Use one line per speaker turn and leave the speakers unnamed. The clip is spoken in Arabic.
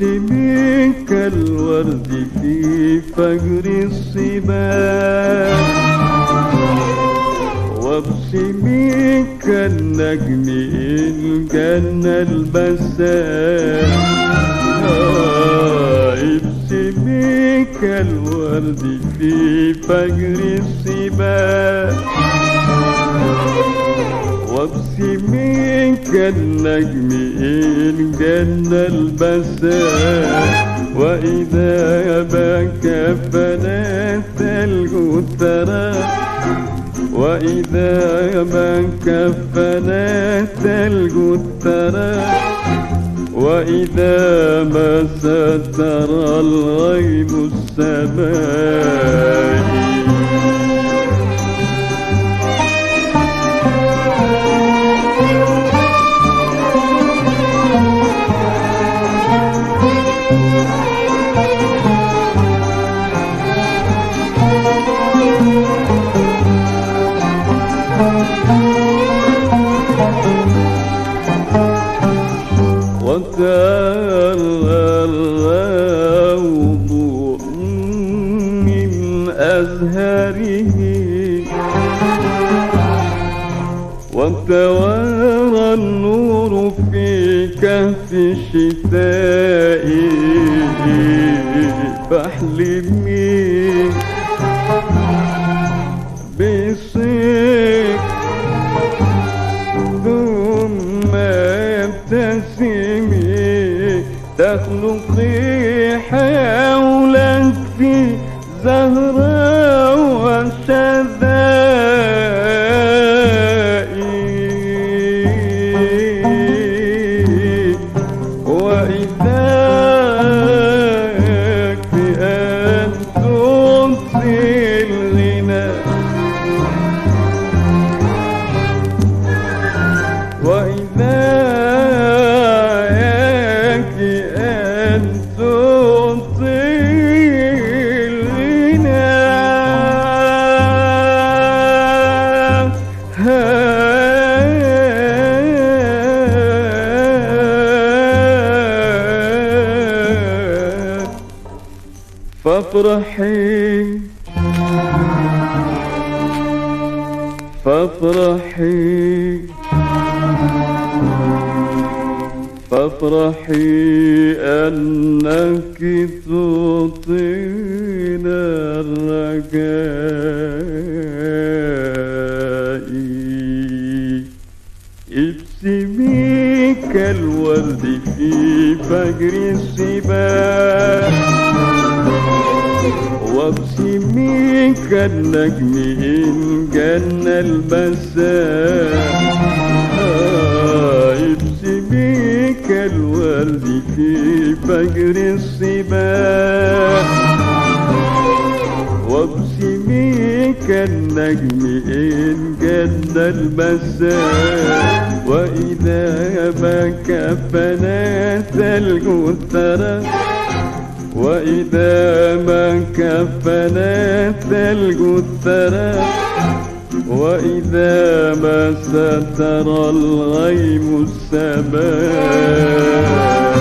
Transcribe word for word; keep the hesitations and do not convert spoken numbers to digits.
ابتسمي كالورد في فجر الصباح، وابتسمي كالنجم إن جن البسام. ابتسمي كالورد في فجر الصباح، وابتسمي كالنجم إن جن البسام. وإذا بكى فلا الثلج ترى، وإذا بكى فلا الثلج ترى، وإذا مس ترى الغيم السماء. وترى الروض من أزهاره، وتوارى النور في كهف الشتاء. فاحلمي بصيف ثم ابتسمي، تخلقي حولك في زهراء وشذاء. وإذا أن تنسي الغنى، وإذا أن تنسي الغنى. فافرحي فافرحي فافرحي أنك تعطين الرجاء. ابتسمي كالورد في فجر الصباح، وابتسمي كالنجم إن جن البسام. ابتسمي كالورد في فجر الصباح، وابتسمي كالنجم إن جن البسام. وإذا بكى فلا الثلج ترى، وإذا بكى فلا الثلج ترى، وإذا مس ترى الغيم السماء.